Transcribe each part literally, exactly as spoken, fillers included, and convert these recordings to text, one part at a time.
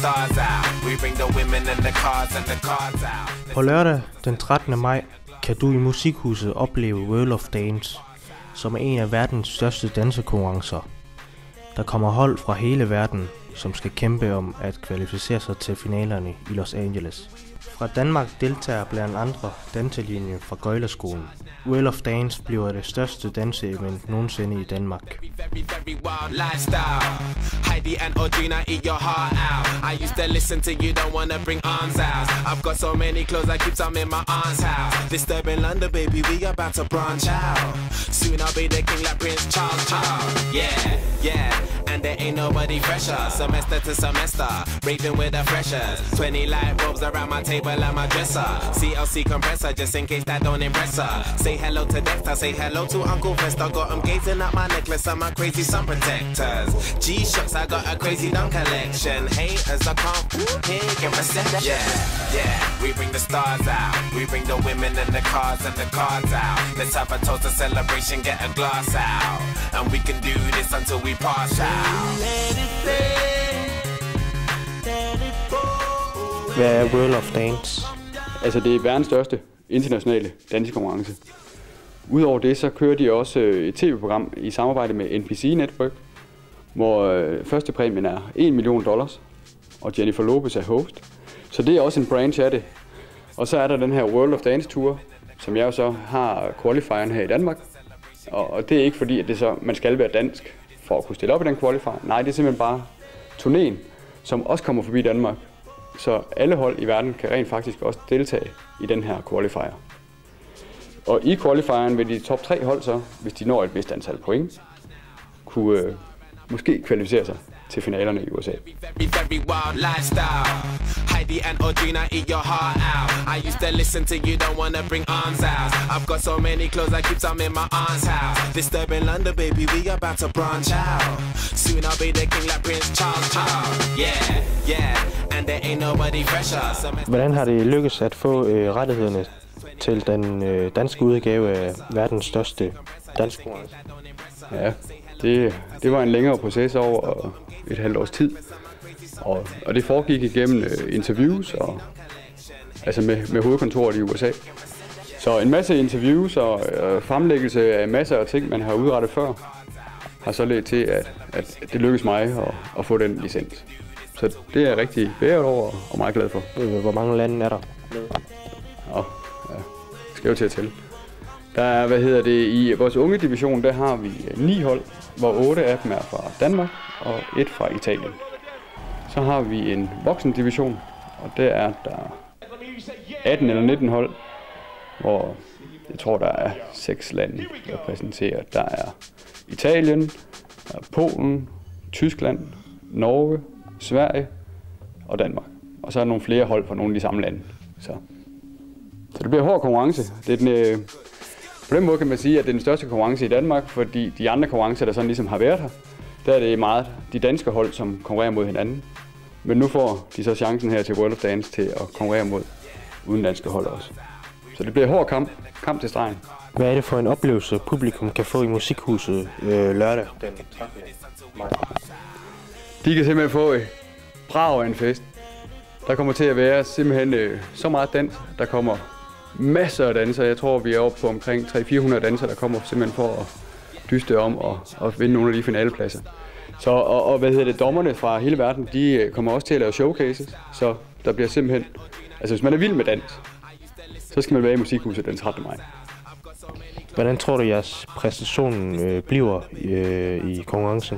På lørdag den trettende maj kan du i Musikhuset opleve World of Dance, som er en af verdens største dansekonkurrencer. Der kommer hold fra hele verden, som skal kæmpe om at kvalificere sig til finalerne i Los Angeles. Fra Danmark deltager blandt andre danselinjen fra Gøjlerskolen. World of Dance bliver det største danseevent nogensinde i Danmark. Heidi and Audrina, eat your heart out. I used to listen to you, don't wanna bring arms out. I've got so many clothes, I keep some in my aunt's house. Disturbing London, baby, we about to branch out. Soon I'll be the king like Prince Charles, Charles. Yeah, yeah, and there ain't nobody fresher. Semester to semester, raving with the freshers. Twenty light robes around my table and my dresser. C L C compressor, just in case that don't impress her. Say hello to Dexter, say hello to Uncle Fester. Got him gazing at my necklace and my crazy sun protectors. G-Shocks, I got a crazy dumb collection. Haters, I can't hear, get reception. Yeah, yeah, we bring the stars out. We bring the women and the cars and the cards out. Let's have a toast, a celebration, get a glass out. And we can do this until we pass out. Hvad er World of Dance? Altså, det er verdens største internationale dansekonkurrence. Udover det, så kører de også et tv-program i samarbejde med N B C Network, hvor øh, første præmien er en million dollars, og Jennifer Lopez er host. Så det er også en branch af det. Og så er der den her World of Dance Tour, som jeg jo så har qualifieren her i Danmark. Og, og det er ikke fordi, at det så, man skal være dansk for at kunne stille op i den qualifier. Nej, det er simpelthen bare turnéen, som også kommer forbi Danmark. Så alle hold i verden kan rent faktisk også deltage i den her qualifier. Og i qualifieren vil de top tre hold så, hvis de når et vist antal point, kunne øh, måske kvalificere sig til finalerne i U S A. Heidi and Audrina, eat your heart out. I used to listen to you, don't wanna bring arms out. I've got so many clothes, I keep some in my aunt's house. Disturbing London, baby, we about to branch out. Soon I'll be the king like Prince Charles, Charles. Yeah, yeah, and there ain't nobody fresher. Hvordan har det lykkes at få øh, rettighederne til den øh, danske udgave af verdens største dansekonkurrence? Ja, det, det var en længere proces over et halvt års tid, og, og det foregik igennem øh, interviews, og, altså med, med hovedkontoret i U S A. Så en masse interviews og øh, fremlæggelse af masser af ting, man har udrettet før, har så ledt til, at, at det lykkedes mig at, at få den licens. Så det er jeg rigtig beæret over og meget glad for. Hvor mange lande er der? Ja, ja. Skal jo til at tælle. Der er, hvad hedder det, i vores unge division, der har vi ni hold, hvor otte af dem er fra Danmark og et fra Italien. Så har vi en voksendivision, og der er der atten eller nitten hold, hvor jeg tror, der er seks lande repræsenteret. Der er Italien, der er Polen, Tyskland, Norge, Sverige og Danmark. Og så er der nogle flere hold fra nogle af de samme lande. Så, så det bliver hård konkurrence. Det er den, øh, på den måde kan man sige, at det er den største konkurrence i Danmark, fordi de andre konkurrencer, der sådan ligesom har været her, der er det meget de danske hold, som konkurrerer mod hinanden. Men nu får de så chancen her til World of Dance til at konkurrere mod udenlandske hold også. Så det bliver hård kamp, kamp til stregen. Hvad er det for en oplevelse, publikum kan få i Musikhuset øh, lørdag den trettende maj? De kan simpelthen få et brag af en fest. Der kommer til at være simpelthen øh, så meget dans. Der kommer masser af danser. Jeg tror, vi er oppe på omkring tre til fire hundrede danser, der kommer simpelthen for at dyste om og, og vinde nogle af de finalepladser. Så, og, og hvad hedder det, dommerne fra hele verden, de kommer også til at lave showcases. Så der bliver simpelthen, altså hvis man er vild med dans, så skal man være i Musikhuset den trettende maj. Hvordan tror du, jeres præstation øh, bliver øh, i konkurrencen?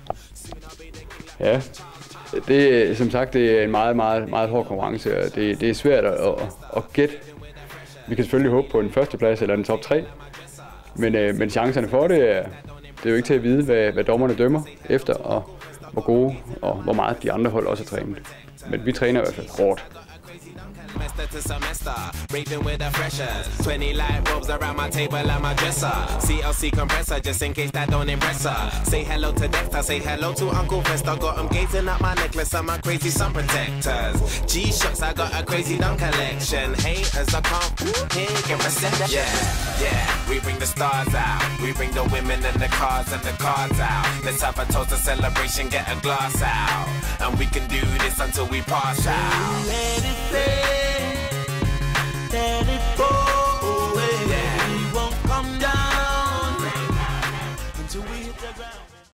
Ja, det som sagt det er en meget, meget, meget hård konkurrence, og det, det er svært at, at, at gætte. Vi kan selvfølgelig håbe på en førsteplads eller en top tre, men, øh, men chancerne for det er, det er jo ikke til at vide, hvad, hvad dommerne dømmer efter, og hvor gode og hvor meget de andre hold også har trænet. Men vi træner i hvert fald hårdt. semester to semester, raving with the freshers. Twenty light bulbs around my table and my dresser. C L C compressor, just in case that don't impress her. Say hello to Dexter, say hello to Uncle Fester. Got him gazing at my necklace and my crazy sun protectors. G-Shocks, I got a crazy dumb collection. Haters, I can't hear you resent. Yeah, yeah, we bring the stars out. We bring the women and the cars and the cards out. Let's have a toast, a celebration, get a glass out. And we can do this until we pass out. Let it rain, let it pour.